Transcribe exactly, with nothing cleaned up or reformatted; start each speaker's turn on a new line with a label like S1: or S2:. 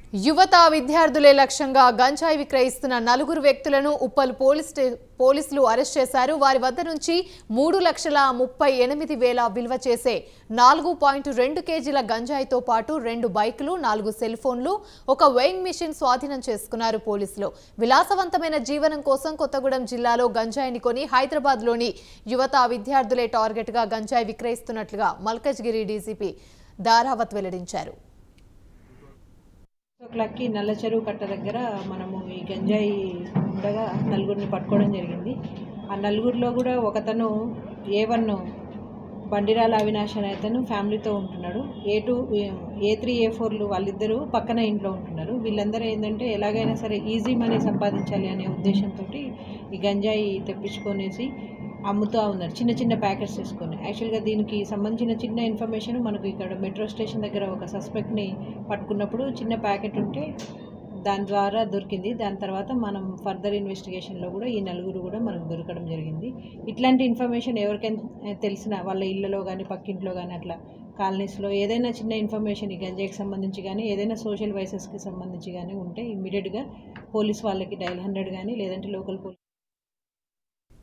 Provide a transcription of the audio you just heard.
S1: యువత విద్యార్థులే లక్ష్యంగా గంజాయి విక్రయిస్తున్న నలుగురు వ్యక్తులను ఉప్పల్ పోలీస్ పోలీసులు అరెస్ట్ చేశారు. వారి వద్ద నుంచి మూడు లక్షల ముప్పై ఎనిమిది వేల విలువ చేసే నాలుగు పాయింట్ రెండు కేజీల గంజాయితో పాటు రెండు బైకులు, నాలుగు సెల్ ఫోన్లు, ఒక వెయింగ్ మిషన్ స్వాధీనం చేసుకున్నారు పోలీసులు. విలాసవంతమైన జీవనం కోసం కొత్తగూడెం జిల్లాలో గంజాయిని కొని హైదరాబాద్లోని యువత విద్యార్థులే టార్గెట్గా గంజాయి విక్రయిస్తున్నట్లుగా మల్కజ్గిరి డీసీపీ దారావత్ వెల్లడించారు.
S2: క్లాక్కి నల్ల చెరువు కట్ట దగ్గర మనము ఈ గంజాయి ఉండగా నలుగురిని పట్టుకోవడం జరిగింది. ఆ నలుగురిలో కూడా ఒకతను ఏ వన్ బండిరాల అవినాష్ అనే అతను ఫ్యామిలీతో ఉంటున్నాడు. ఏ టూ ఏ త్రీ ఏ ఫోర్లు వాళ్ళిద్దరూ పక్కన ఇంట్లో ఉంటున్నారు. వీళ్ళందరూ ఏంటంటే ఎలాగైనా సరే ఈజీ మనీ సంపాదించాలి అనే ఉద్దేశంతో ఈ గంజాయి తెప్పించుకొనేసి అమ్ముతూ ఉన్నారు, చిన్న చిన్న ప్యాకెట్స్ తీసుకొని. యాక్చువల్గా దీనికి సంబంధించిన చిన్న ఇన్ఫర్మేషన్ మనకు ఇక్కడ మెట్రో స్టేషన్ దగ్గర ఒక సస్పెక్ట్ని పట్టుకున్నప్పుడు చిన్న ప్యాకెట్ ఉంటే దాని ద్వారా దొరికింది. దాని తర్వాత మనం ఫర్దర్ ఇన్వెస్టిగేషన్లో కూడా ఈ నలుగురు కూడా మనకు దొరకడం జరిగింది. ఇట్లాంటి ఇన్ఫర్మేషన్ ఎవరికైనా తెలిసినా వాళ్ళ ఇళ్ళలో కానీ పక్కింట్లో కానీ అట్లా కాలనీస్లో ఏదైనా చిన్న ఇన్ఫర్మేషన్ ఈ గంజాయికి సంబంధించి కానీ ఏదైనా సోషల్ వైసెస్కి సంబంధించి కానీ ఉంటే ఇమ్మీడియట్గా పోలీస్ వాళ్ళకి డైల్ హండ్రెడ్ కానీ లేదంటే లోకల్ పోలీస్